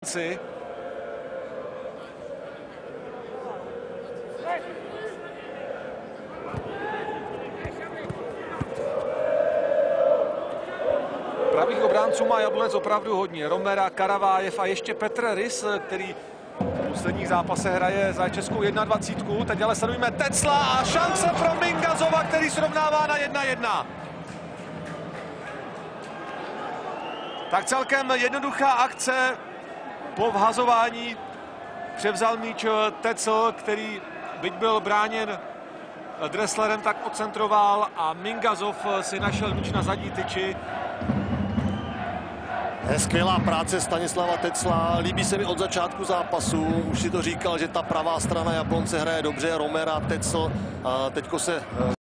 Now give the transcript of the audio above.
Pravých obránců má Jablonec opravdu hodně. Romera, Karavájev a ještě Petr Rys, který v posledních zápasech hraje za českou 21. Teď ale sledujeme Tecla a šance pro Mingazova, který srovnává na 1:1. Tak celkem jednoduchá akce. Po vhazování převzal míč Tecl, který byť byl bráněn Dresslerem, tak odcentroval a Mingazov si našel míč na zadní tyči. Skvělá práce Stanislava Tecla, líbí se mi od začátku zápasu, už si to říkal, že ta pravá strana Jablonce hraje dobře, Romera, Tecl, teďko se